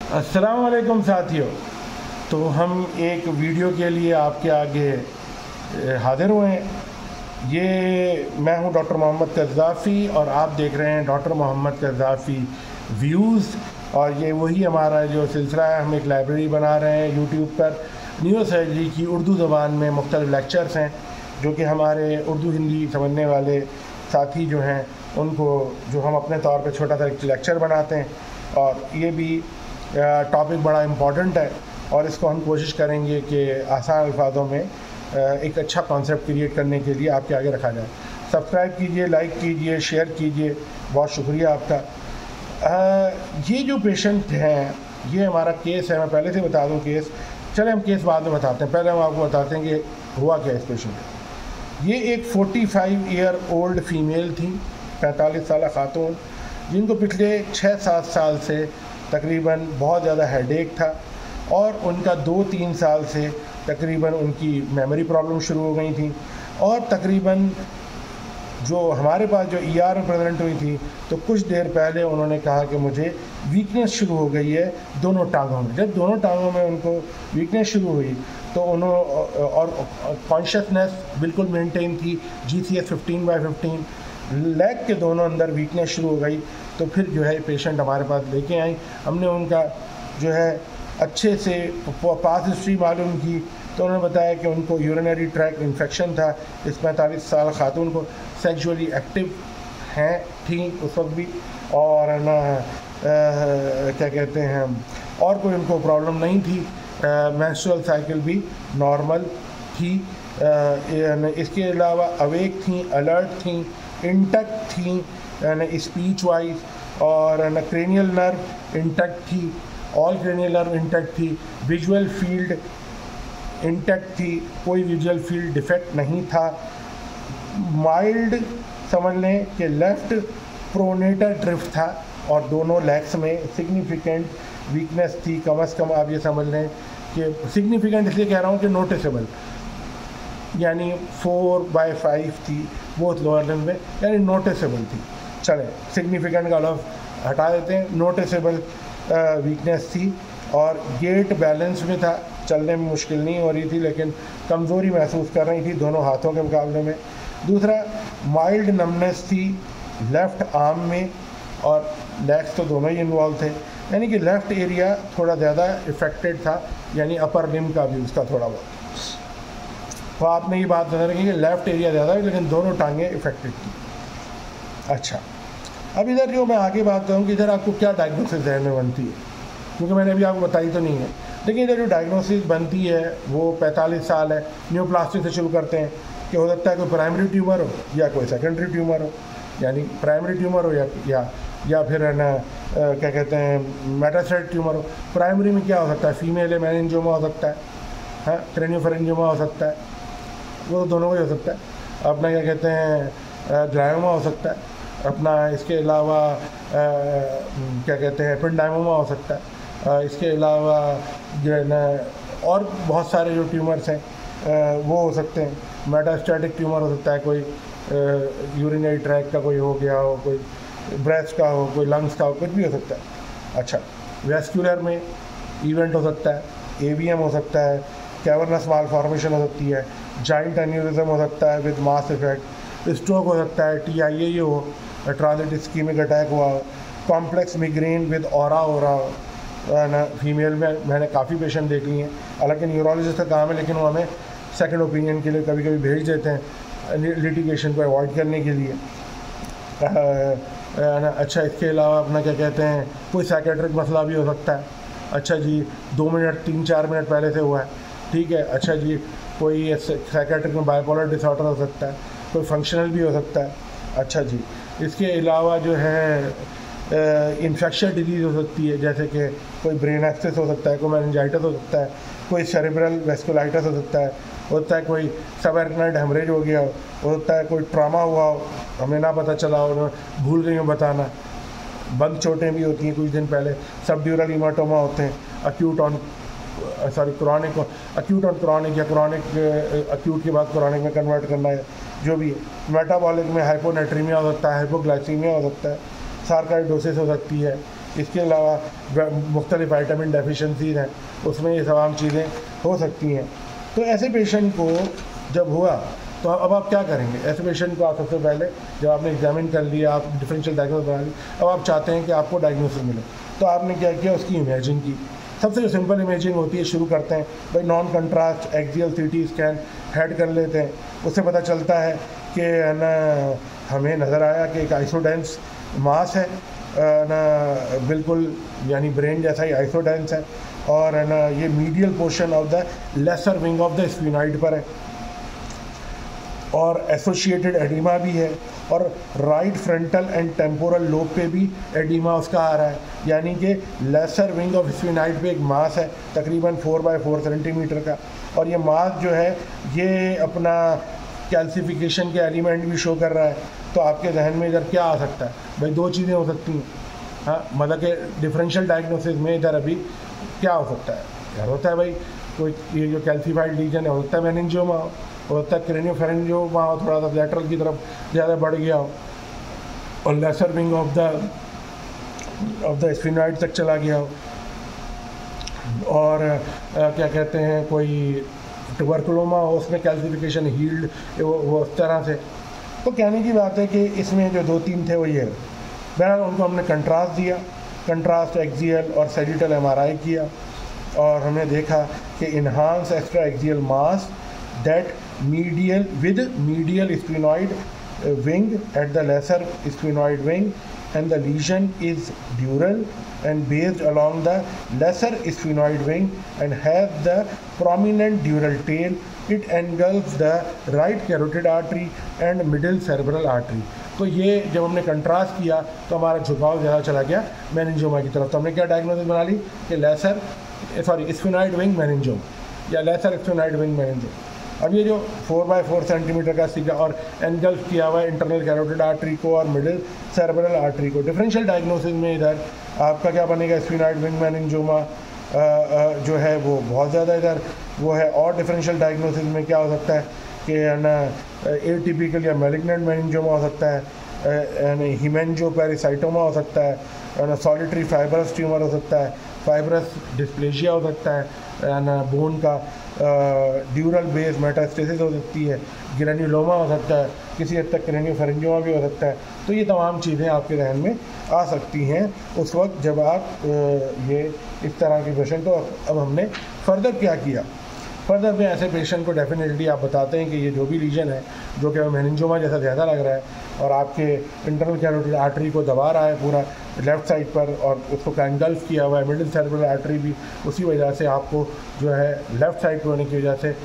अस्सलाम वालेकुम साथियों। तो हम एक वीडियो के लिए आपके आगे हाजिर हुए हैं। ये मैं हूं डॉक्टर मोहम्मद कज़्ज़ाफ़ी और आप देख रहे हैं डॉक्टर मोहम्मद कज़्ज़ाफ़ी व्यूज़। और ये वही हमारा जो सिलसिला है, हम एक लाइब्रेरी बना रहे हैं यूट्यूब पर। न्यूरोसर्जरी की उर्दू ज़बान में मुख्तलिफ़ लेक्चर्स हैं जो कि हमारे उर्दू हिंदी समझने वाले साथी जो हैं उनको, जो हम अपने तौर पर छोटा सा लेक्चर बनाते हैं। और ये भी टॉपिक बड़ा इम्पॉर्टेंट है और इसको हम कोशिश करेंगे कि आसान अल्फाजों में एक अच्छा कॉन्सेप्ट क्रिएट करने के लिए आपके आगे रखा जाए। सब्सक्राइब कीजिए, लाइक कीजिए, शेयर कीजिए, बहुत शुक्रिया आपका। ये जो पेशेंट हैं, ये हमारा केस है। मैं पहले से बता दूं केस, चले हम केस बाद में बताते हैं, पहले हम आपको बताते हैं कि हुआ क्या इस पेशेंट को। ये एक 45 ईयर ओल्ड फीमेल थी, 45 साल खातून, जिनको पिछले 6-7 साल से तकरीबन बहुत ज़्यादा हेडेक था और उनका 2-3 साल से तकरीबन उनकी मेमोरी प्रॉब्लम शुरू हो गई थी। और तकरीबन जो हमारे पास जो ईआर में प्रेजेंट हुई थी, तो कुछ देर पहले उन्होंने कहा कि मुझे वीकनेस शुरू हो गई है दोनों टांगों में। जब दोनों टांगों में उनको वीकनेस शुरू हुई तो उन्होंने, और कॉन्शियसनेस बिल्कुल मेंटेन थी, GCS 15/15, लेग के दोनों अंदर वीकनेस शुरू हो गई। तो फिर जो है पेशेंट हमारे पास लेके आई, हमने उनका जो है अच्छे से पास हिस्ट्री मालूम की। तो उन्होंने बताया कि उनको यूरिनरी ट्रैक्ट इन्फेक्शन था। इस 45 साल खातून को सेक्सुअली एक्टिव हैं थी उस वक्त भी, और ना क्या कहते हैं, और कोई उनको प्रॉब्लम नहीं थी। मेंस्ट्रुअल साइकिल भी नॉर्मल थी। इसके अलावा अवेक थी, अलर्ट थी, इंटैक्ट थी स्पीच वाइज, और न क्रेनियल नर्व इंटैक्ट थी, ऑल क्रेनियल नर्व इंटैक्ट थी, विजुअल फील्ड इंटैक्ट थी, कोई विजुअल फील्ड डिफेक्ट नहीं था। माइल्ड समझ लें कि लेफ़्ट प्रोनेटर ड्रिफ्ट था और दोनों लेग्स में सिग्निफिकेंट वीकनेस थी। कम से कम आप ये समझ लें कि सिग्निफिकेंट इसलिए कह रहा हूँ कि नोटिसेबल, यानी 4/5 थी वो लोअर लिम्ब में, यानी नोटिसेबल थी। चलें, सिग्निफिकेंट का लफ्ज़ हटा देते हैं। नोटिसेबल वीकनेस थी और गेट बैलेंस में था, चलने में मुश्किल नहीं हो रही थी लेकिन कमज़ोरी महसूस कर रही थी दोनों हाथों के मुकाबले में। दूसरा, माइल्ड नमनेस थी लेफ़्ट आर्म में, और लेग्स तो दोनों ही इन्वॉल्व थे, यानी कि लेफ़्ट एरिया थोड़ा ज़्यादा इफ़ेक्टेड था, यानी अपर लिम्ब का भी उसका थोड़ा बहुत। तो आपने ये बात नजर रखी कि लेफ़्ट एरिया ज़्यादा है लेकिन दोनों टांगें इफ़ेक्टेड थी। अच्छा, अब इधर जो मैं आगे बात करूँ कि इधर आपको क्या डायग्नोसिस जहन में बनती है, क्योंकि मैंने अभी आपको बताई तो नहीं है, लेकिन इधर जो डायग्नोसिस बनती है वो 45 साल है। न्यूप्लास्टिक से शुरू करते हैं कि हो सकता है कोई प्राइमरी ट्यूमर हो या कोई सेकेंडरी ट्यूमर हो, यानी प्राइमरी ट्यूमर हो या फिर है ना क्या कहते हैं मेटास्टेटिक ट्यूमर हो। प्राइमरी में क्या हो सकता है, फीमेल है, मेनिंजियोमा हो सकता है, हाँ, क्रेनियोफेरेंजियोमा हो सकता है, वो तो दोनों का ही हो सकता है। अपना क्या कहते हैं ग्लायोमा हो सकता है, अपना इसके अलावा क्या कहते हैं एपेंडाइमोमा हो सकता है। इसके अलावा जो है ना और बहुत सारे जो ट्यूमर्स हैं वो हो सकते हैं। मेटास्टैटिक ट्यूमर हो सकता है, कोई यूरिनरी ट्रैक्ट का कोई हो गया हो, कोई ब्रेस्ट का हो, कोई लंग्स का हो, कुछ भी हो सकता है। अच्छा, वेस्कुलर में इवेंट हो सकता है, AVM हो सकता है, कैवर्नस मालफॉर्मेशन हो सकती है, जॉइंट एन्यूरिज्म हो सकता है विद मास इफेक्ट, स्ट्रोक हो सकता है, TIA हो, ट्रांजिट इस्कीमिक अटैक हुआ हो, कॉम्प्लेक्स मिग्रेन विद ऑरा हो रहा हो ना। फीमेल में मैंने काफ़ी पेशेंट देख लिए हैं, हालांकि न्यूरोलॉजिस्ट का काम है लेकिन वो हमें सेकंड ओपिनियन के लिए कभी कभी भेज देते हैं लिटिगेशन को अवॉइड करने के लिए ना। अच्छा, इसके अलावा अपना क्या कहते हैं कोई साइकेट्रिक मसला भी हो सकता है। अच्छा जी, 2 मिनट 3-4 मिनट पहले से हुआ है, ठीक है। अच्छा जी, कोई साइकेट्रिक में बाइपोलर डिसऑर्डर हो सकता है, कोई फंक्शनल भी हो सकता है। अच्छा जी, इसके अलावा जो है इन्फेक्शन डिजीज़ हो सकती है, जैसे कि कोई ब्रेन एक्सेस हो सकता है, कोई मेनिंजाइटिस हो सकता है, कोई सेरेब्रल वेस्कुलाइटिस हो सकता है कोई सबएरकनाइड हेमरेज हो गया हो सकता है कोई ट्रॉमा हुआ हो, हमें ना पता चला हो, भूल गई हो बताना। बंद चोटें भी होती हैं कुछ दिन पहले, सबड्यूरल हीमाटोमा होते हैं, acute on chronic, acute on chronic, या क्रॉनिक अक्यूट के बाद क्रॉनिक में कन्वर्ट करना है, जो भी है। मेटाबॉलिक में हाइपोनेट्रीमिया हो सकता है, हाइपोग्लाइसीमिया हो सकता है, सार्काइडोसिस हो सकती है, इसके अलावा मुख्तलिफ विटामिन डेफिशिएंसीज हैं, उसमें ये तमाम चीज़ें हो सकती हैं। तो ऐसे पेशेंट को जब हुआ तो अब आप क्या करेंगे? ऐसे पेशेंट को आप सबसे पहले जब आपने एग्जामिन कर लिया, आप डिफरेंशियल डायग्नोसिस बना ली, अब आप चाहते हैं कि आपको डायग्नोसिस मिले, तो आपने क्या किया? उसकी इमेजिंग की। सबसे जो सिंपल इमेजिंग होती है, शुरू करते हैं भाई non contrast axial CT scan head कर लेते हैं। उससे पता चलता है कि ना हमें नज़र आया कि एक आइसोडेंस मास है ना, बिल्कुल यानी ब्रेन जैसा ही आइसोडेंस है, और है ना ये medial portion of the lesser wing of the sphenoid पर है, और एसोसिएटेड एडिमा भी है, और right frontal and temporal lobe पे भी एडिमा उसका आ रहा है। यानी कि लेसर विंग ऑफ स्फिनॉइड पे एक मास है तकरीबन 4x4 सेंटीमीटर का, और ये मास जो है ये अपना कैल्सिफिकेशन के एलिमेंट भी शो कर रहा है। तो आपके जहन में इधर क्या आ सकता है? भाई दो चीज़ें हो सकती हैं। हाँ, मतलब कि डिफरेंशियल डायग्नोसिस में इधर अभी क्या हो सकता है? यार होता है भाई कोई ये जो कैल्सिफाइड लीजन है, हो सकता है मेनिंजियोमा हो सकता है क्रेनियोफेरेंजियोमा हो, थोड़ा सा लैटरल की तरफ ज़्यादा बढ़ गया हो, और lesser wing of the sphenoid तक चला गया हो, और क्या कहते हैं कोई ट्यूबरकुलोमा हो, उसमें कैल्सिफिकेशन हील्ड वो उस तरह से। तो कहने की बात है कि इसमें जो 2-3 थे वो ये, बहरहाल उनको हमने कंट्रास्ट दिया, कंट्रास्ट एक्सियल और सैजिटल एमआरआई किया, और हमने देखा कि enhance extra axial mass that medial with medial sphenoid wing at the lesser sphenoid wing, and the lesion is dural and based along the lesser sphenoid wing and has the prominent dural tail. It engulfs the right carotid artery and middle cerebral artery. तो ये जब हमने contrast किया तो हमारा झुकाव ज़्यादा चला गया मेनिंजियोमा की तरफ। तो हमने क्या डायग्नोसिस बना ली कि लेसर स्फिनॉइड विंग मेनिंजियोम या लेसर स्फिनॉइड विंग मेनिंजियोम। अब ये जो 4x4 सेंटीमीटर का सीधा और एनगल्फ किया हुआ है इंटरनल कैरोटिड आर्टरी को और मिडिल सेरेब्रल आर्टरी को। डिफरेंशियल डायग्नोसिस में इधर आपका क्या बनेगा? स्फिनॉइड विंग मेनिंजियोमा जो है वो बहुत ज़्यादा इधर वो है। और डिफरेंशियल डायग्नोसिस में क्या हो सकता है कि ना एटिपिकल या मैलिग्नेंट मेनिंजियोमा हो सकता है, हीमेंजियोपेरिसाइटोमा हो सकता है, सॉलिटरी फाइब्रस ट्यूमर हो सकता है, फाइब्रस डिस्प्लेशिया हो सकता है ना, बोन का ड्यूरल बेस मेटास्टेसिस हो सकती है, ग्रेन्युलोमा हो सकता है, किसी हद तक क्रेनियोफेरेंजियोमा भी हो सकता है। तो ये तमाम चीज़ें आपके जहन में आ सकती हैं उस वक्त जब आप ये इस तरह के पेशेंट। तो अब हमने फर्दर क्या किया? फर्दर में ऐसे पेशेंट को डेफिनेटली आप बताते हैं कि ये जो भी लीजन है जो कि मेनिंजियोमा जैसा ज़्यादा लग रहा है और आपके इंटरनल कैरोटिड आर्टरी को दबा रहा है पूरा लेफ़्ट साइड पर, और उसको एंगल्फ किया हुआ है मिडिल सेरेब्रल आर्टरी भी, उसी वजह से आपको जो है लेफ़्ट साइड पर होने की वजह से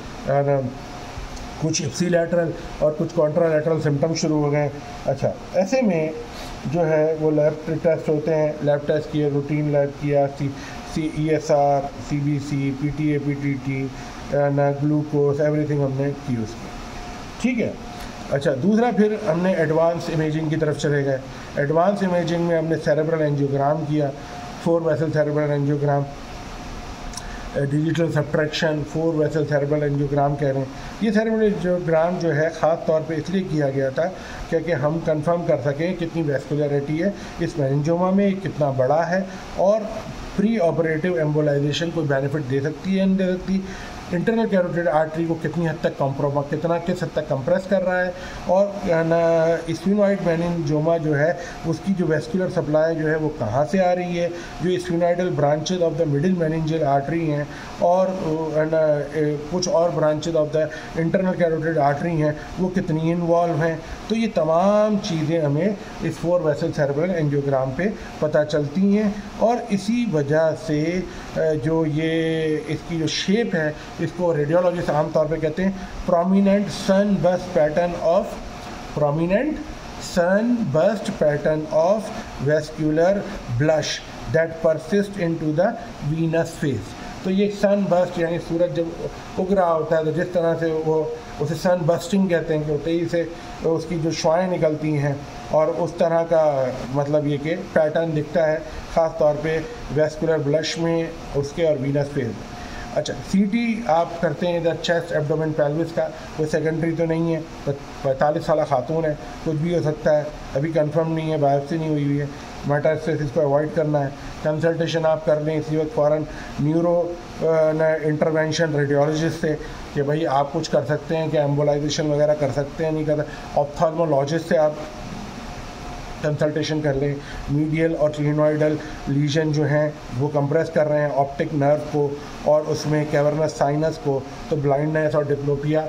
कुछ इप्सी लैटरल और कुछ कॉन्ट्रालैटरल सिम्टम्स शुरू हो गए। अच्छा, ऐसे में जो है वो लैब टेस्ट होते हैं, लैब टेस्ट किए, रूटीन लैब किया, ESR, CBC, PTA, PTT, ना ग्लूकोज, एवरीथिंग हमने की उसकी, ठीक है। अच्छा, दूसरा फिर हमने एडवांस इमेजिंग की तरफ चले गए। एडवांस इमेजिंग में हमने सेरेब्रल एंजियोग्राम किया, 4 vessel cerebral angiogram, digital subtraction, 4 vessel cerebral angiogram कह रहे हैं। ये सेरेब्रल एंजियोग्राम जो है ख़ास तौर पे इसलिए किया गया था क्योंकि हम कंफर्म कर सकें कितनी वैस्कुलरिटी है इस मेनिंजियोमा में, कितना बड़ा है, और प्री ऑपरेटिव एम्बोलाइजेशन कोई बेनिफिट दे सकती है, नहीं दे सकती, इंटरनल कैरोटिड आर्टरी को कितनी हद तक किस हद तक कंप्रेस कर रहा है, और स्फिनॉइड मेनिंजियोमा जो है उसकी जो वेस्कुलर सप्लाई जो है वो कहाँ से आ रही है, जो sphenoidal branches of the middle meningeal artery हैं और कुछ और branches of the internal carotid artery हैं वो कितनी इन्वॉल्व हैं। तो ये तमाम चीज़ें हमें इस 4 वेसल सेरेब्रल एंजियोग्राम पे पता चलती हैं, और इसी वजह से जो ये इसकी जो शेप है इसको रेडियोलॉजिस्ट आमतौर पे कहते हैं prominent sunburst pattern of vascular blush that persist into the venous phase. तो ये सनबर्स्ट यानी सूरज जब उग रहा होता है तो जिस तरह से वो उसे सन बस्टिंग कहते हैं कि तेज़ी से उसकी जो शुआएँ निकलती हैं, और उस तरह का मतलब ये कि पैटर्न दिखता है ख़ास तौर पे वेस्कुलर ब्लश में उसके और वीनस फेस में। अच्छा, सीटी आप करते हैं इधर चेस्ट, एब्डोमेन, पेल्विस का, कोई सेकेंडरी तो नहीं है, 45 साल खातून है, कुछ भी हो सकता है, अभी कंफर्म नहीं है, बायोप्सी नहीं हुई है। मेटास्टेसिस को अवॉइड करना है, कंसल्टेशन आप कर लें इसी वक्त फ़ौरन न्यूरो इंटरवेंशन रेडियोलॉजिस्ट से कि भाई आप कुछ कर सकते हैं क्या, एम्बोलाइजेशन वगैरह कर सकते हैं नहीं कर सकते। ऑप्थेल्मोलॉजिस्ट से आप कंसल्टेशन कर लें। मीडियल और क्लिनोइडल लीजन जो हैं वो कंप्रेस कर रहे हैं ऑप्टिक नर्व को और उसमें कैवर्नस साइनस को, तो ब्लाइंडनेस और डिप्लोपिया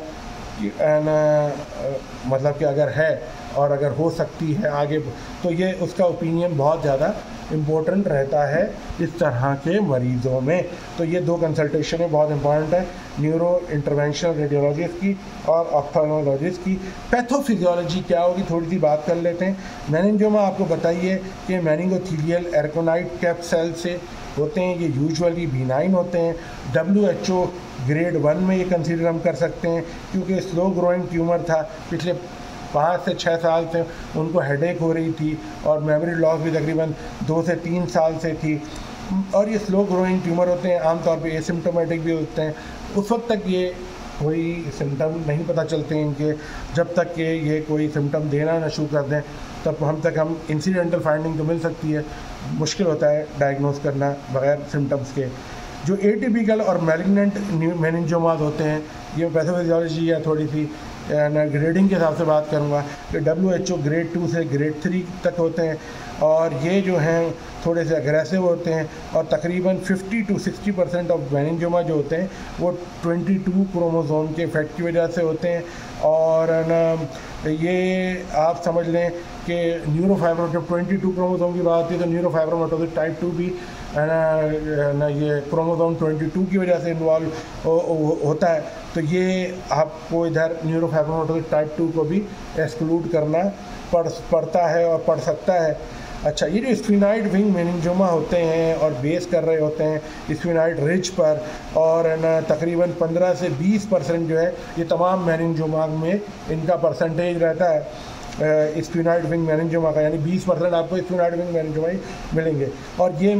मतलब कि अगर है और अगर हो सकती है आगे, तो ये उसका ओपिनियन बहुत ज़्यादा इम्पोर्टेंट रहता है इस तरह के मरीज़ों में। तो ये दो कंसल्टेशनें बहुत इंपॉर्टेंट है, न्यूरो इंटरवेंशनल रेडियोलॉजिस्ट की और ऑप्थेल्मोलॉजिस्ट की। पैथोफिजियोलॉजी क्या होगी थोड़ी सी बात कर लेते हैं। मेनिंजियोमा आपको बताइए कि मेनिंगोथीलियल एरकोनाइट कैप सेल से होते हैं, ये यूजुअली बिनाइन होते हैं। WHO ग्रेड 1 में ये कंसीडर हम कर सकते हैं क्योंकि स्लो ग्रोइंग ट्यूमर था, पिछले 5 से 6 साल से उनको हेडेक हो रही थी और मेमोरी लॉस भी तकरीबन 2 से 3 साल से थी। और ये स्लो ग्रोइंग ट्यूमर होते हैं, आमतौर पे एसिम्प्टोमेटिक भी होते हैं। उस वक्त तक ये कोई सिम्टम नहीं पता चलते हैं इनके, जब तक कि ये कोई सिम्टम देना ना शुरू कर दें तब हम इंसिडेंटल फाइंडिंग तो मिल सकती है, मुश्किल होता है डायग्नोस करना बगैर सिम्टम्स के। जो एटिपिकल और मैलिग्नेंट मेनिंजियोमास होते हैं, ये पैथोफिजियोलॉजी या थोड़ी सी ग्रेडिंग के हिसाब से बात करूँगा कि WHO ग्रेड 2 से ग्रेड 3 तक होते हैं और ये जो हैं थोड़े से अग्रेसिव होते हैं और तकरीबन 50 to 60% ऑफ मेनिंजियोमा जो होते हैं वो 22 क्रोमोसोम के इफेक्ट की वजह से होते हैं। और न ये आप समझ लें कि न्यूरोफाइब्रो, जब 22 क्रोमोसोम की बात आती है तो न्यूरोफाइब्रोमाटोसिस टाइप 2 भी ना ये क्रोमोसोम 22 की वजह से इन्वॉल्व होता है। तो ये आपको इधर न्यूरोफाइब्रोमाटोसिस टाइप 2 को भी एक्सक्लूड करना पड़ता है और पड़ सकता है। अच्छा, ये जो स्फीनाइड विंग मेनिंजियोमा होते हैं और बेस कर रहे होते हैं स्फीनाइड रिज पर, और न तकरीबन 15 से 20% जो है ये तमाम मेनिंजियोमा में इनका परसेंटेज रहता है स्फीनाइड विंग मेनिंजियोमा का, यानी 20% आपको स्फीनाइड विंग मेनिंजियोमा ही मिलेंगे। और ये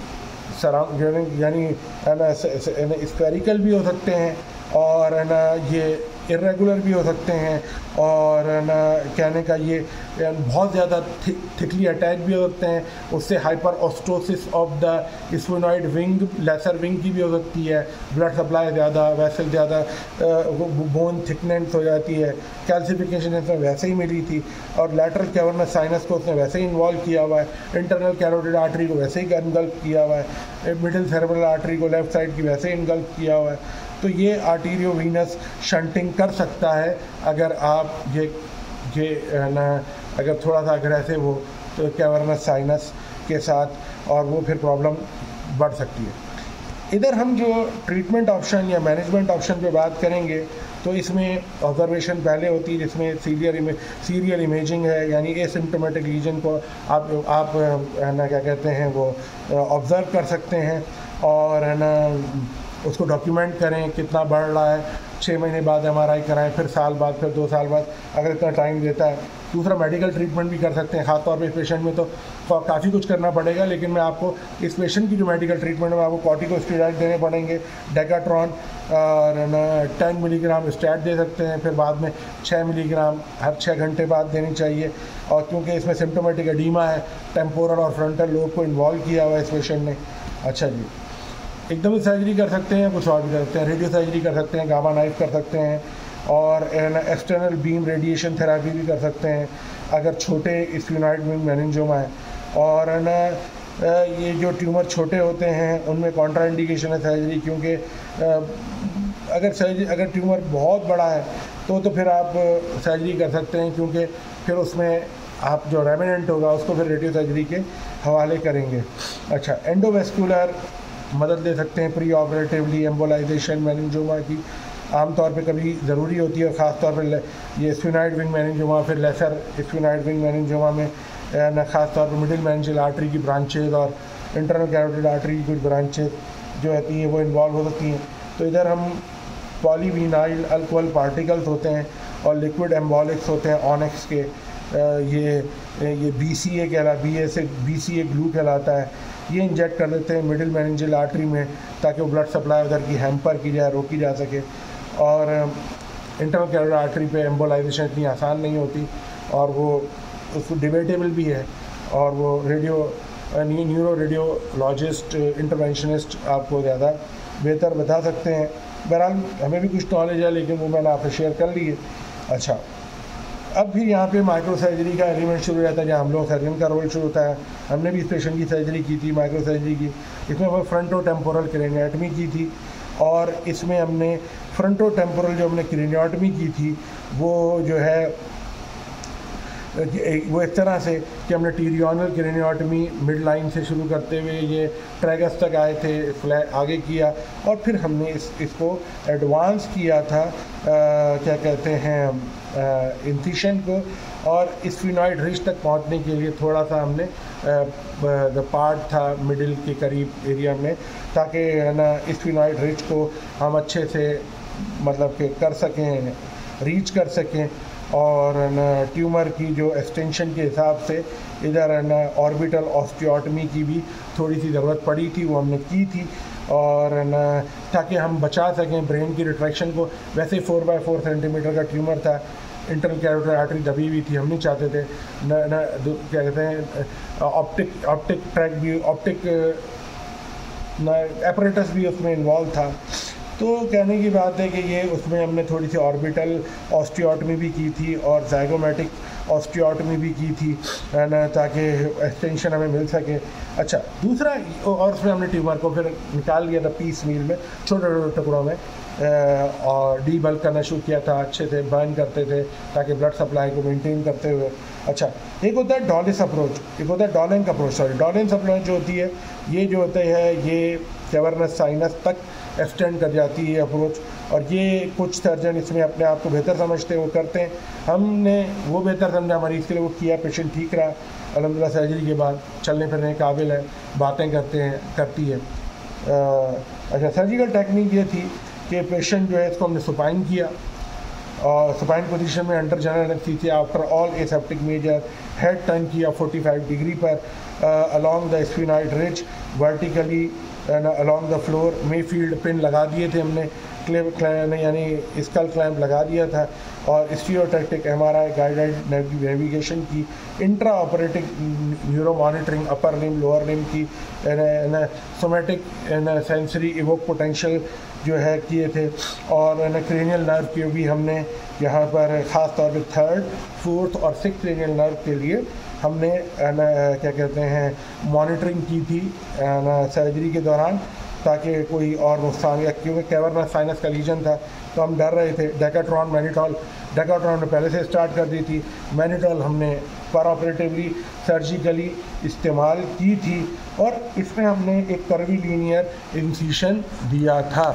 यानी स्फेरिकल भी हो सकते हैं और है ना ये इरेगुलर भी हो सकते हैं और ना कहने का ये बहुत ज़्यादा थिकली अटैच भी हो सकते हैं। उससे hyperostosis of the sphenoid wing, lesser wing की भी हो सकती है, ब्लड सप्लाई ज़्यादा, वेसल ज़्यादा, बोन थिकनेस हो जाती है, कैल्सिफिकेशन इसमें वैसे ही मिली थी और लैटरल कैवर्नस साइनस को उसने वैसे ही इन्वॉल्व किया हुआ है, इंटरनल कैरोटिड आर्टरी को वैसे ही इनगल्फ किया हुआ है, मिडिल सेरेब्रल आर्टरी को लेफ़्ट साइड की वैसे ही इनगल्फ किया हुआ है। तो ये आर्टीरियोवीनस शंटिंग कर सकता है अगर आप ये ना अगर थोड़ा सा अग्रेसिव हो तो कैवर्नस साइनस के साथ, और वो फिर प्रॉब्लम बढ़ सकती है। इधर हम जो ट्रीटमेंट ऑप्शन या मैनेजमेंट ऑप्शन पे बात करेंगे तो इसमें ऑब्जर्वेशन पहले होती है जिसमें सीरियल इमेजिंग है, यानी एसिम्प्टोमेटिक लीजन को आप ना क्या कहते हैं वो ऑब्ज़र्व कर सकते हैं और है ना उसको डॉक्यूमेंट करें कितना बढ़ रहा है, 6 महीने बाद MRI कराएं, फिर साल बाद, फिर 2 साल बाद अगर इतना टाइम देता है। दूसरा मेडिकल ट्रीटमेंट भी कर सकते हैं, ख़ासतौर पे इस पेशेंट में तो काफ़ी कुछ करना पड़ेगा, लेकिन मैं आपको इस पेशेंट की जो मेडिकल ट्रीटमेंट में आपको कॉर्टिकोस्टेरॉइड देने पड़ेंगे, डेकाट्रॉन और 10 मिलीग्राम स्टैट दे सकते हैं, फिर बाद में 6 मिलीग्राम हर 6 घंटे बाद देनी चाहिए। और क्योंकि इसमें सिम्प्टोमेटिक एडीमा है, टेम्पोरल और फ्रंटल लोब को इन्वॉल्व किया हुआ है इस पेशेंट ने। अच्छा जी, एकदम सर्जरी कर सकते हैं, कुछ और भी कर सकते हैं, रेडियो सर्जरी कर सकते हैं, गामा नाइफ कर सकते हैं और एक्सटर्नल बीम रेडिएशन थेरापी भी कर सकते हैं अगर छोटे स्फीनॉइड विंग मेनिंजियोमा है। और ना ये जो ट्यूमर छोटे होते हैं उनमें कॉन्ट्राइंडिकेशन है सर्जरी, क्योंकि अगर ट्यूमर बहुत बड़ा है तो फिर आप सर्जरी कर सकते हैं, क्योंकि फिर उसमें आप जो रेमिनेंट होगा उसको फिर रेडियो सर्जरी के हवाले करेंगे। अच्छा, एंडोवेस्कुलर मदद ले सकते हैं प्री ऑपरेटिवली, एम्बोलाइजेशन मेनिंजियोमा की आमतौर पे कभी ज़रूरी होती है, ख़ास तौर पे ये स्फीनॉइड विंग मेनिंजियोमा, फिर लेसर स्फीनॉइड विंग मेनिंजियोमा में ना ख़ास तौर पे मिडिल मेनिंजियल आर्टरी की ब्रांचेज और इंटरनल कैरोटिड आर्टरी की कुछ ब्रांचेज जो होती हैं वो इन्वॉल्व हो सकती हैं। तो इधर हम पॉलीविनाइल अल्कोहल पार्टिकल्स होते हैं और लिक्विड एम्बॉलिक्स होते हैं ऑनेक्स के, ये BCA ग्लू कहलाता है, ये इंजेक्ट कर देते हैं मिडिल मेनिंजियल आर्टरी में ताकि वो ब्लड सप्लाई उधर की हैम्पर की जाए, रोकी जा सके। और इंटरनल कैरोटिड आर्टरी पे एम्बोलाइजेशन इतनी आसान नहीं होती और वो उसको डिबेटेबल भी है और वो न्यूरो रेडियोलॉजिस्ट इंटरवेंशनिस्ट आपको ज़्यादा बेहतर बता सकते हैं। बहरहाल हमें भी कुछ नॉलेज है, लेकिन वो मैंने आपसे शेयर कर ली है। अच्छा, अब भी यहाँ पे माइक्रो सर्जरी का एलिमेंट शुरू हो जाता है, जहाँ हम लोग सर्जन का रोल शुरू होता है। हमने भी इस पेशेंट की सर्जरी की थी, माइक्रो सर्जरी की। इसमें वो फ्रंटो टेम्पोरल क्रेनियोटमी की थी, और इसमें हमने फ्रंटो टेम्पोरल जो हमने क्रेनियोटमी की थी वो जो है वो इस तरह से कि हमने टीरियोनल क्रेनियोटमी मिड लाइन से शुरू करते हुए ये ट्रैगस तक आए थे, आगे किया, और फिर हमने इसको एडवांस किया था क्या कहते हैं इंसिशन को, और स्फिनॉइड रिज तक पहुंचने के लिए थोड़ा सा हमने द पार्ट था मिडिल के करीब एरिया में, ताकि है ना स्फिनॉइड रिज को हम अच्छे से मतलब कि कर सकें, रीच कर सकें। और न ट्यूमर की जो एक्सटेंशन के हिसाब से इधर न ऑर्बिटल ऑस्टियोटमी की भी थोड़ी सी ज़रूरत पड़ी थी, वो हमने की थी, और न ताकि हम बचा सकें ब्रेन की रिट्रैक्शन को। वैसे 4x4 सेंटीमीटर का ट्यूमर था, इंटरनल कैरोटिड आर्टरी दबी हुई थी, हम नहीं चाहते थे न क्या कहते हैं ऑप्टिक ट्रैक भी, ऑप्टिक न एपरेटस भी उसमें इन्वॉल्व था। तो कहने की बात है कि ये उसमें हमने थोड़ी सी ऑर्बिटल ऑस्टियोटमी भी की थी और ज़ाइगोमेटिक ऑस्टियोटमी भी की थी ना, ताकि एक्सटेंशन हमें मिल सके। अच्छा, दूसरा और उसमें हमने ट्यूमर को फिर निकाल लिया था पीस मील में, छोटे छोटे टुकड़ों में, और डी बल्क करना शुरू किया था, अच्छे से बर्न करते थे ताकि ब्लड सप्लाई को मेंटेन करते हुए। अच्छा, एक होता है डॉलिस अप्रोच, एक होता है Dolenc approach. Sorry, Dolenc approach जो होती है ये जो होता है ये कैवर्नस साइनस तक एक्सटेंड कर जाती है अप्रोच, और ये कुछ सर्जन इसमें अपने आप को बेहतर समझते हैं, वो करते हैं। हमने वो बेहतर समझा मरीज़ के लिए, वो किया, पेशेंट ठीक रहा अल्हम्दुलिल्लाह। सर्जरी के बाद चलने फिरने के काबिल है, बातें करती है। अच्छा, सर्जिकल टेक्निक ये थी कि पेशेंट जो है इसको हमने सुपाइन किया, और सुपाइन पोजीशन में under general anaesthesia after all aseptic measure, head turn किया 45 डिग्री पर along the sphenoid ridge vertically along the floor. Mayfield pin लगा दिए थे हमने, क्लैम्प यानी स्कल क्लैम्प लगा दिया था, और स्टीरियोटैक्टिक MRI गाइडेड नेविगेशन की, intra operative neuro monitoring upper limb lower limb की, सोमेटिक सेंसरी इवोक पोटेंशियल जो है किए थे, और क्रेनियल नर्व के भी हमने यहाँ पर ख़ास तौर पर 3rd, 4th और 6th क्रेनियल नर्व के लिए हमने क्या कहते हैं मॉनिटरिंग की थी सर्जरी के दौरान, ताकि कोई और नुकसान, या क्योंकि कैवर्नस साइनस का लीजन था तो हम डर रहे थे। डेकाट्रॉन मैनिटॉल, डेकाट्रॉन ने पहले से स्टार्ट कर दी थी, मैनिटॉल हमने पर ऑपरेटिवली सर्जिकली इस्तेमाल की थी, और इसमें हमने एक कर्वीलीनियर इंसिशन दिया था।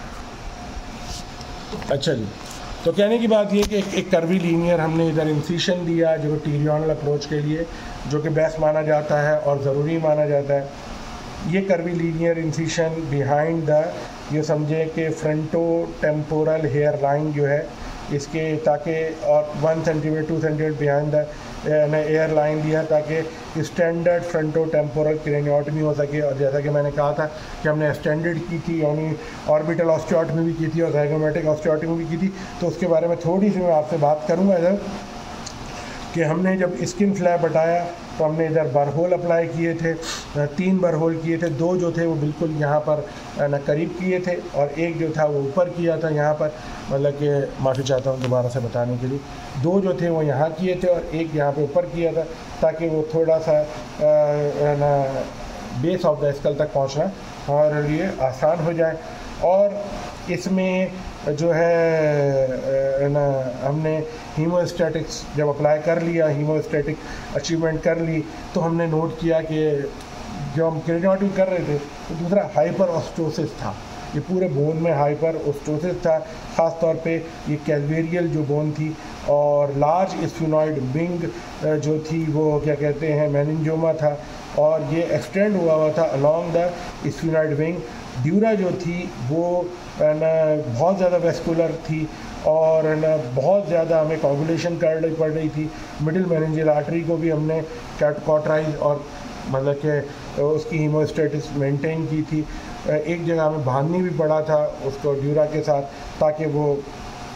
अच्छा जी, तो कहने की बात ये कि एक कर्वीलीनियर हमने इधर इंसिशन दिया जो टीरियोनल अप्रोच के लिए, जो कि बेस्ट माना जाता है और ज़रूरी माना जाता है। ये कर्वीलीनियर इंसिशन बिहाइंड द, ये समझे कि फ्रंटो टेम्पोरल हेयर लाइन जो है इसके, ताकि और 1 centimetre 2 centimetre behind the hair line दिया, ताकि स्टैंडर्ड फ्रंटो टेम्पोरल क्रेनियोटमी हो सके। और जैसा कि मैंने कहा था कि हमने एक्सटेंडेड की थी, यानी ऑर्बिटल ऑस्टियोटमी भी की थी और ज़ाइगोमेटिक ऑस्टियोटमी भी की थी, तो उसके बारे में थोड़ी सी मैं आपसे बात करूँगा इधर। कि हमने जब स्किन फ्लैप हटाया तो हमने इधर बरहोल अप्लाई किए थे, 3 बरहोल किए थे, 2 जो थे वो बिल्कुल यहाँ पर न करीब किए थे, और एक जो था वो ऊपर किया था यहाँ पर, मतलब कि माफ़ी चाहता हूँ दोबारा से बताने के लिए, 2 जो थे वो यहाँ किए थे और एक यहाँ पे ऊपर किया था, ताकि वो थोड़ा सा न बेस ऑफ द स्कल तक पहुँचना हमारे लिए आसान हो जाए। और इसमें जो है ना हमने हीमोस्टैटिक्स जब अप्लाई कर लिया, हीमोस्टैटिक अचीवमेंट कर ली, तो हमने नोट किया कि जब हम क्रेनियोटमी कर रहे थे तो दूसरा हाइपर ऑस्टोसिस था, ये पूरे बोन में हाइपर ऑस्टोसिस था। ख़ास तौर पे ये कैलवेरियल जो बोन थी, और लार्ज स्फिनॉइड विंग जो थी वो क्या कहते हैं मेनिंजोमा था, और ये एक्सटेंड हुआ था along the sphenoid wing. Dura जो थी वो न बहुत ज़्यादा वेस्कुलर थी, और न बहुत ज़्यादा हमें कोगुलेशन करनी पड़ रही थी। मिडिल मेनिंजियल आर्टरी को भी हमने कॉटराइज और मतलब कि उसकी हीमोस्टेटिस मेंटेन की थी। एक जगह हमें बांधनी भी पड़ा था उसको ड्यूरा के साथ, ताकि वो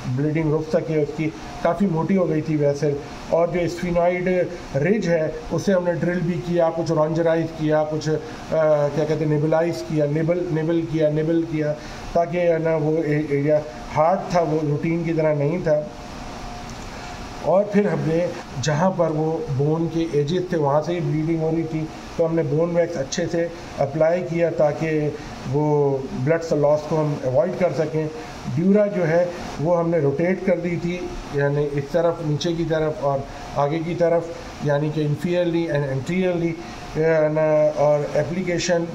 ब्लीडिंग रुक सके उसकी, काफ़ी मोटी हो गई थी वेसल। और जो स्फीनॉइड रिज है उसे हमने ड्रिल भी किया, कुछ रॉन्जराइज किया, कुछ क्या कहते हैं निबलाइज किया, निबल किया, ताकि है ना वो एरिया हार्ड था, वो रूटीन की तरह नहीं था। और फिर हमने जहाँ पर वो बोन के एजेस थे वहाँ से ही ब्लीडिंग हो रही थी, तो हमने बोन वैक्स अच्छे से अप्लाई किया ताकि वो ब्लड लॉस को हम अवॉइड कर सकें। ड्यूरा जो है वो हमने रोटेट कर दी थी, यानी इस तरफ नीचे की तरफ और आगे की तरफ, यानी कि इंफीरियरली एंड एंटीरियरली, और application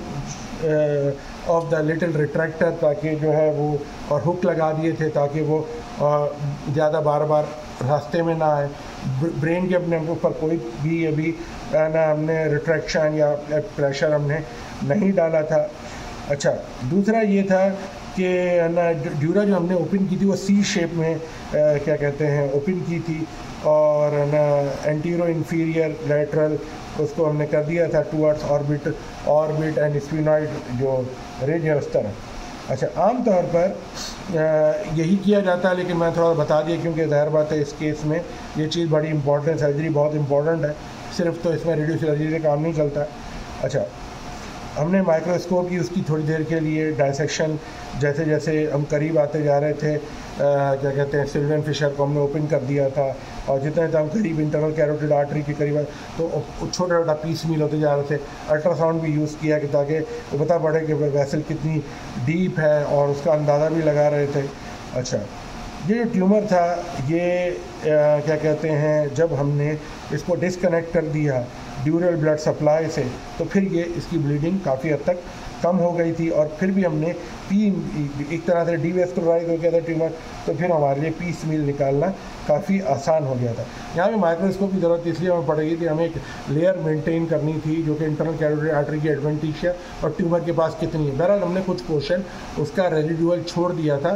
of the little retractor, ताकि जो है वो, और हुक लगा दिए थे ताकि वो ज़्यादा बार बार रास्ते में ना आए। ब्रेन के अपने ऊपर कोई भी अभी ना हमने रिट्रैक्शन या प्रेशर हमने नहीं डाला था। अच्छा, दूसरा ये था कि ना ड्यूरा जो हमने ओपन की थी वो सी शेप में क्या कहते हैं ओपन की थी, और ना एंटीरो इंफीरियर लेटरल उसको हमने कर दिया था टूवर्ड्स ऑर्बिट एंड स्फीनॉइड जो रिज है उस तरह। अच्छा, आम तौर पर यही किया जाता है, लेकिन मैं थोड़ा बता दिया क्योंकि ज़ाहिर बात है इस केस में ये चीज़ बड़ी इंपॉर्टेंट, सर्जरी बहुत इंपॉर्टेंट है, सिर्फ तो इसमें रेडियो सर्जरी से काम नहीं चलता। अच्छा, हमने माइक्रोस्कोप यूज़ की थोड़ी देर के लिए, डायसेक्शन, जैसे जैसे हम करीब आते जा रहे थे क्या कहते हैं सिल्वियन फिशर को हमने ओपन कर दिया था, और जितने हम करीब इंटरनल कैरोटिड आर्टरी के करीब तो छोटा छोटा पीस मील होते जा रहे थे। अल्ट्रासाउंड भी यूज़ किया कि ताकि वो पता पड़े कि वेसल कितनी डीप है, और उसका अंदाज़ा भी लगा रहे थे। अच्छा, ये जो ट्यूमर था ये क्या कहते हैं जब हमने इसको डिसकनेक्ट कर दिया ड्यूरल ब्लड सप्लाई से, तो फिर ये इसकी ब्लीडिंग काफ़ी हद तक कम हो गई थी, और फिर भी हमने एक तरह से डीवेस्कुलराइज हो गया था ट्यूमर, तो फिर हमारे लिए पीस मील निकालना काफ़ी आसान हो गया था। यहाँ पे माइक्रोस्कोप की ज़रूरत इसलिए हमें पड़ेगी कि हमें एक लेयर मेंटेन करनी थी जो कि इंटरनल कैरोटिड आर्टरी की एडवेंटिशिया और ट्यूमर के पास कितनी है। बहरहाल हमने कुछ पोर्शन उसका रेजिडुअल छोड़ दिया था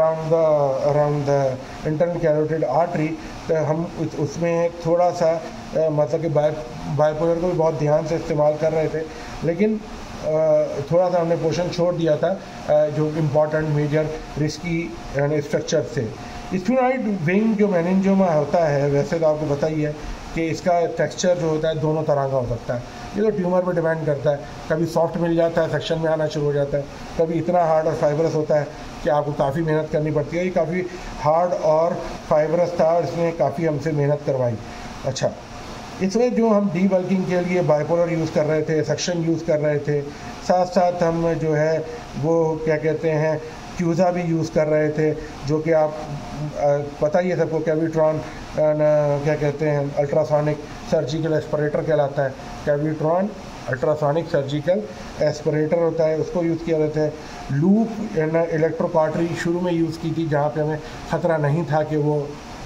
around the internal carotid artery, तो हम उसमें थोड़ा सा मतलब कि बायपोलर को भी बहुत ध्यान से इस्तेमाल कर रहे थे, लेकिन थोड़ा सा हमने पोर्शन छोड़ दिया था जो इम्पॉर्टेंट मेजर रिस्की स्ट्रक्चर से। स्फीनॉइड विंग जो मेनिंजियोमा होता है, वैसे तो आपको पता ही है कि इसका टेक्सचर जो होता है दोनों तरह का हो सकता है। ये तो ट्यूमर पर डिपेंड करता है, कभी सॉफ्ट मिल जाता है, सेक्शन में आना शुरू हो जाता है, कभी इतना हार्ड और फाइबरस होता है कि आपको काफ़ी मेहनत करनी पड़ती है। ये काफ़ी हार्ड और फाइबरस था और इसने काफ़ी हमसे मेहनत करवाई। अच्छा, इसमें जो हम डी बल्किंग के लिए बाइपोलर यूज़ कर रहे थे, सक्शन यूज़ कर रहे थे, साथ साथ हम जो है वो क्या कहते हैं क्यूज़ा भी यूज़ कर रहे थे, जो कि आप पता ही है सबको, कैविट्रॉन क्या कहते हैं अल्ट्रासोनिक सर्जिकल एस्पिरेटर कहलाता है। कैविट्रॉन अल्ट्रासोनिक सर्जिकल एस्पिरेटर होता है, उसको यूज़ किया जाता है। लूप इलेक्ट्रोकार्टरी शुरू में यूज़ की थी जहाँ पे हमें ख़तरा नहीं था कि वो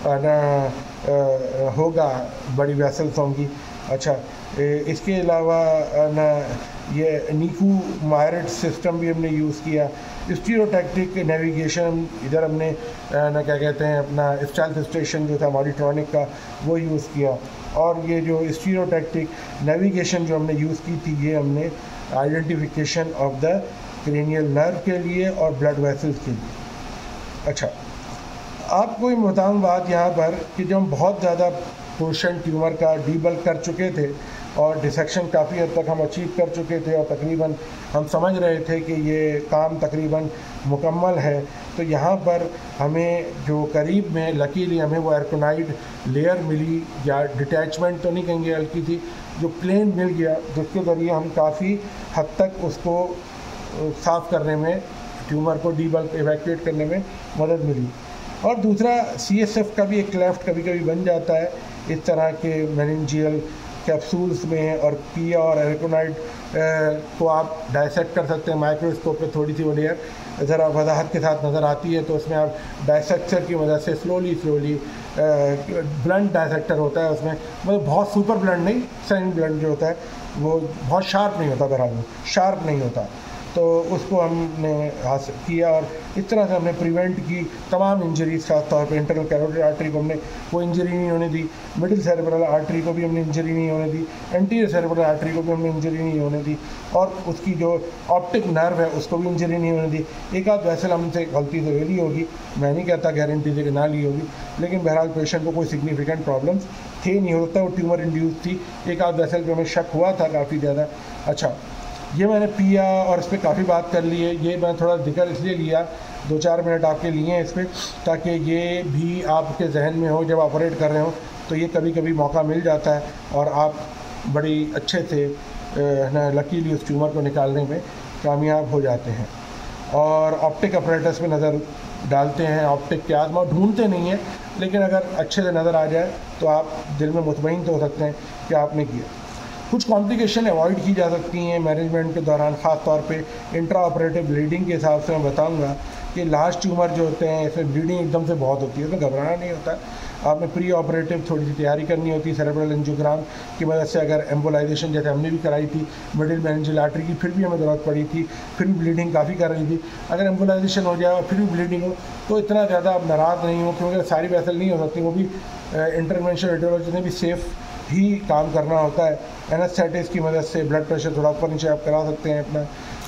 होगा बड़ी वेसल्स होंगी। अच्छा, इसके अलावा ना ये नीकू मायरेट सिस्टम भी हमने यूज़ किया। स्टीरियोटैक्टिक नेविगेशन इधर हमने ना क्या कहते हैं अपना स्टेल्थ स्टेशन जो था मॉडिट्रॉनिक का वो यूज़ किया, और ये जो स्टीरियोटैक्टिक नेविगेशन जो हमने यूज़ की थी ये हमने identification of the cranial nerve के लिए और ब्लड वेसल्स के लिए। अच्छा, आपको मैं बताऊँ बात यहाँ पर कि जब हम बहुत ज़्यादा पोर्शन ट्यूमर का डीबल्क कर चुके थे और डिसेक्शन काफ़ी हद तक हम अचीव कर चुके थे और तकरीबन हम समझ रहे थे कि ये काम तकरीबन मुकम्मल है, तो यहाँ पर हमें जो करीब में लकीली हमें वो एर्कोनाइड लेयर मिली, या डिटैचमेंट तो नहीं कहेंगे हल्की थी, जो प्लेन मिल गया, जिसके ज़रिए हम काफ़ी हद तक उसको साफ़ करने में, ट्यूमर को डीबल्क इवैक्यूएट करने में मदद मिली। और दूसरा CSF का भी एक क्लेफ्ट कभी कभी बन जाता है इस तरह के मेनिंजियल कैप्सूल्स में, और पिया और एरिकोनाइड को आप डायसेक्ट कर सकते हैं माइक्रोस्कोप पे, थोड़ी सी वो लेयर ज़रा वजाहत के साथ नज़र आती है, तो उसमें आप डायसेक्टर की मदद से स्लोली ब्लंट डायसेक्टर होता है उसमें, मतलब बहुत सुपर ब्लंट नहीं, सेमी ब्लंट जो होता है वो बहुत शार्प नहीं होता, बहरहाल शार्प नहीं होता, तो उसको हमने हासिल किया और इस तरह से हमने प्रिवेंट की तमाम इंजरीज़, खास तौर पर इंटरनल कैरोटिड आर्टरी को हमने वो इंजरी नहीं होने दी, मिडिल सेरेब्रल आर्टरी को भी हमने इंजरी नहीं होने दी, एंटीरियर सेरेब्रल आर्टरी को भी हमने इंजरी नहीं होने दी, और उसकी जो ऑप्टिक नर्व है उसको भी इंजरी नहीं होने दी। एक आध वैसे हमसे गलती तो ली होगी, मैं नहीं कहता गारंटी से कि ना ली होगी, लेकिन बहरहाल पेशेंट को कोई सिग्निफिकेंट प्रॉब्लम्स थे नहीं, होता वो ट्यूमर इंड्यूस थी। एक आध वेसल पे हमें शक हुआ था काफ़ी ज़्यादा। अच्छा, ये मैंने पिया और इस पर काफ़ी बात कर ली है। ये मैं थोड़ा जिक्र इसलिए लिया, 2-4 मिनट आपके लिए हैं इस पर, ताकि ये भी आपके जहन में हो जब ऑपरेट कर रहे हो, तो ये कभी कभी मौका मिल जाता है और आप बड़ी अच्छे से लकीली उस ट्यूमर को निकालने में कामयाब हो जाते हैं। और ऑप्टिक अपरेटस पे नज़र डालते हैं, ऑप्टिक के आज़मा ढूंढते नहीं हैं, लेकिन अगर अच्छे से नज़र आ जाए तो आप दिल में मुतमईन तो हो सकते हैं कि आपने किया। कुछ कॉम्प्लिकेशन अवॉइड की जा सकती हैं मैनेजमेंट के दौरान, ख़ास तौर पे इंट्रा ऑपरेटिव ब्लीडिंग के हिसाब से मैं बताऊंगा कि लार्ज ट्यूमर जो होते हैं इसमें ब्लीडिंग एकदम से बहुत होती है, इसमें घबराना नहीं होता। आपने प्री ऑपरेटिव थोड़ी सी तैयारी करनी होती है, सेरेब्रल एंजियोग्राम की मदद से। अगर एम्बोलाइजेशन जैसे हमने भी कराई थी मिडिल मेनिंजियल आर्टरी की, फिर भी हमें ज़रूरत पड़ी थी, फिर भी ब्लीडिंग काफ़ी कर रही थी। अगर एम्बोलाइजेशन हो जाए और फिर भी ब्लीडिंग हो तो इतना ज़्यादा आप नाराज़ नहीं हो, क्योंकि सारी वेसल नहीं हो सकती, वो भी इंटरवेंशनल रेडियोलॉजी ने भी सेफ़ ही काम करना होता है। एनेस्थेटिक्स की मदद से ब्लड प्रेशर थोड़ा ऊपर नीचे आप करा सकते हैं अपना।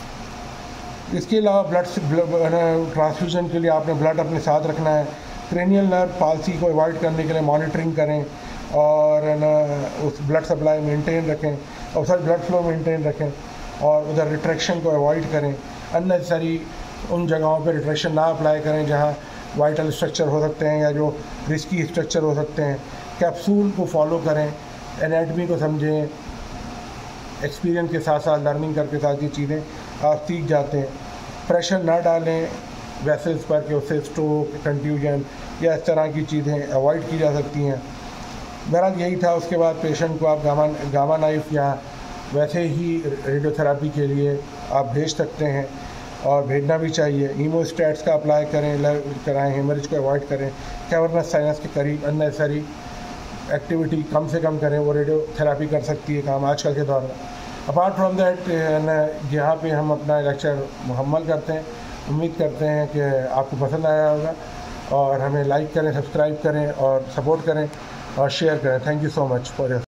इसके अलावा ब्लड ट्रांसफ्यूजन के लिए आपने ब्लड अपने साथ रखना है। क्रेनियल नर्व पाल्सी को अवॉइड करने के लिए मॉनिटरिंग करें और उस ब्लड सप्लाई मेंटेन रखें, और सर ब्लड फ्लो मेंटेन रखें, और उधर रिट्रैक्शन को अवॉइड करें। अननेसेसरी उन जगहों पर रिट्रैक्शन ना अप्लाई करें जहाँ वाइटल स्ट्रक्चर हो सकते हैं या जो रिस्की स्ट्रक्चर हो सकते हैं। कैप्सूल को फॉलो करें, एनाटमी को समझें, एक्सपीरियंस के साथ साथ लर्निंग करके साथ ये चीज़ें आप सीख जाते हैं। प्रेशर ना डालें वेसल्स पर कि उससे स्ट्रोक, कंट्यूजन या इस तरह की चीज़ें अवॉइड की जा सकती हैं। बहरहाल यही था। उसके बाद पेशेंट को आप गामा नाइफ या वैसे ही रेडियोथेरापी के लिए आप भेज सकते हैं, और भेजना भी चाहिए। हीमोस्टैट्स का अप्लाई कराएं, हेमरेज को अवॉइड करें, कैवर्नस साइनस के करीब अननेसेसरी एक्टिविटी कम से कम करें, वो रेडियोथेरापी कर सकती है काम आजकल के दौर में। अपार्ट फ्रॉम दैट यहाँ पे हम अपना लेक्चर मुकम्मल करते हैं। उम्मीद करते हैं कि आपको पसंद आया होगा, और हमें लाइक करें, सब्सक्राइब करें और सपोर्ट करें और शेयर करें। Thank you so much for your